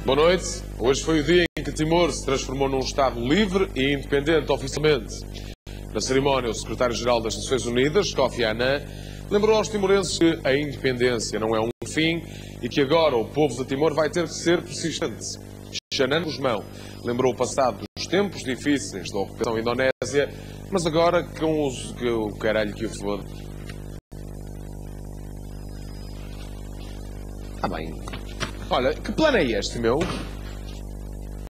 Boa noite. Hoje foi o dia em que Timor se transformou num Estado livre e independente oficialmente. Na cerimónia, o secretário-geral das Nações Unidas, Kofi Annan, lembrou aos timorenses que a independência não é um fim e que agora o povo de Timor vai ter que ser persistente. Xanan Gusmão lembrou o passado dos tempos difíceis da ocupação indonésia, mas agora com os que o caralho que o foda. Ah bem. Olha, que plano é este, meu?